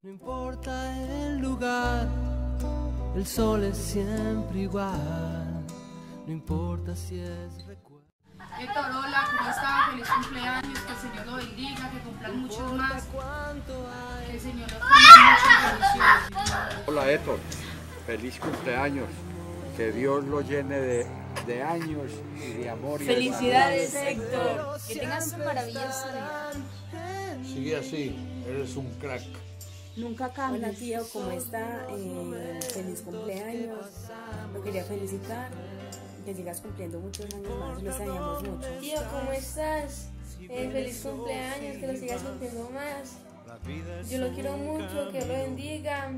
No importa el lugar, el sol es siempre igual. No importa si es recuerdo. Héctor, hola, ¿cómo está? Feliz cumpleaños, que el Señor lo bendiga, que cumplan muchos más, que el Señor lo cumpla muchas bendiciones. Hola Héctor, feliz cumpleaños, que Dios lo llene de años y de amor. Felicidades Héctor, que tengas un maravilloso día. Sigue así, eres un crack. Nunca cambies. Hola tío, ¿cómo está? Feliz cumpleaños. Lo quería felicitar. Que sigas cumpliendo muchos años más. Lo extrañamos mucho. Tío, ¿cómo estás? Feliz cumpleaños, que lo sigas cumpliendo más. Yo lo quiero mucho, que lo bendiga.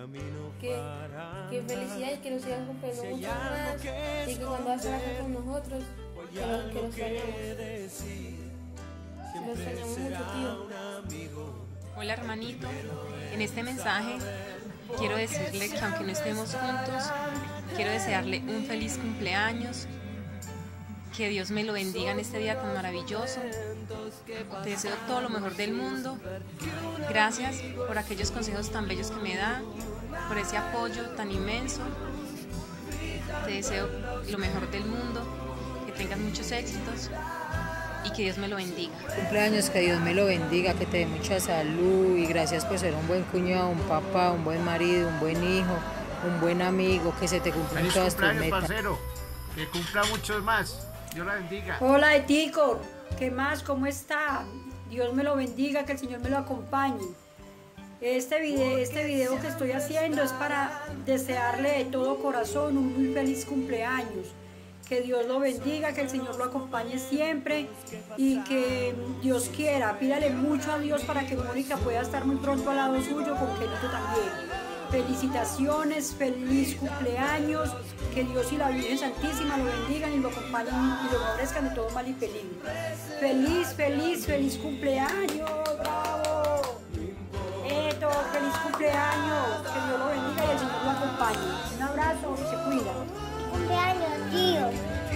Que felicidades, que lo sigas cumpliendo mucho más. Y que cuando vas a estar acá con nosotros, que lo extrañamos. Lo extrañamos mucho, tío. Hola hermanito, en este mensaje quiero decirle que aunque no estemos juntos, quiero desearle un feliz cumpleaños, que Dios me lo bendiga en este día tan maravilloso. Te deseo todo lo mejor del mundo. Gracias por aquellos consejos tan bellos que me da, por ese apoyo tan inmenso. Te deseo lo mejor del mundo, que tengas muchos éxitos y que Dios me lo bendiga. Cumpleaños, que Dios me lo bendiga, que te dé mucha salud y gracias por ser un buen cuñado, un papá, un buen marido, un buen hijo, un buen amigo, que se te cumplan todas tus metas. Parcero, que cumpla muchos más. Dios la bendiga. Hola Etico, ¿qué más? ¿Cómo está? Dios me lo bendiga, que el Señor me lo acompañe. Este video que estoy haciendo es para desearle de todo corazón un muy feliz cumpleaños. Que Dios lo bendiga, que el Señor lo acompañe siempre y que Dios quiera. Pídale mucho a Dios para que Mónica pueda estar muy pronto al lado suyo, con Kenito también. Felicitaciones, feliz cumpleaños, que Dios y la Virgen Santísima lo bendigan y lo acompañen y lo favorezcan de todo mal y peligro. Feliz cumpleaños, bravo. Feliz cumpleaños, que Dios lo bendiga y el Señor lo acompañe. Un abrazo, se cuida. Cumpleaños, tío.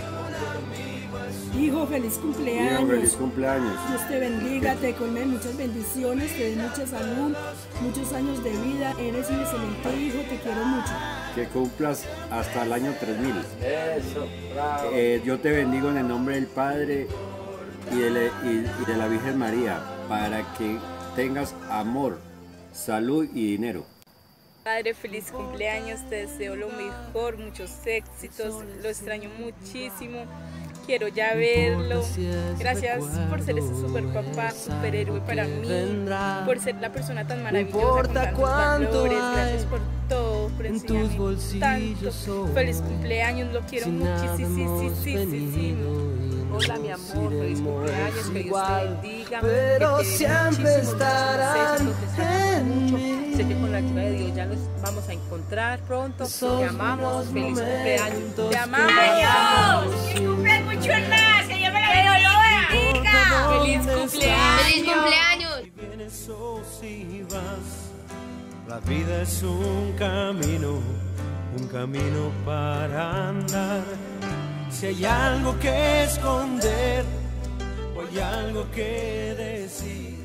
Hijo, feliz cumpleaños. Hijo, feliz cumpleaños. Dios te bendiga, te colme muchas bendiciones, te dé mucha salud, muchos años de vida. Eres un excelente hijo, te quiero mucho. Que cumplas hasta el año 3000. Eso, bravo. Yo te bendigo en el nombre del Padre y de la Virgen María, para que tengas amor, salud y dinero. Padre, feliz cumpleaños, te deseo lo mejor, muchos éxitos, lo extraño muchísimo. Quiero ya verlo. Gracias por ser ese super papá, super héroe para mí, por ser la persona tan maravillosa, con tantos valores. Gracias por todo, por enseñarme tanto. Feliz cumpleaños, lo quiero muchísimo. Hola mi amor, feliz cumpleaños, que Dios te bendiga, pero que te dé siempre muchísimos estarán éxitos, te extraño mucho. Sé que con la ayuda de Dios ya nos vamos a encontrar pronto. Te amamos, feliz cumpleaños. Te amamos. ¡Que cumplan mucho más! ¡Que Dios me la bendiga! ¡Feliz cumpleaños! ¡Feliz cumpleaños! Y vienes o si vas, la vida es un camino para andar. Si hay algo que esconder o hay algo que decir,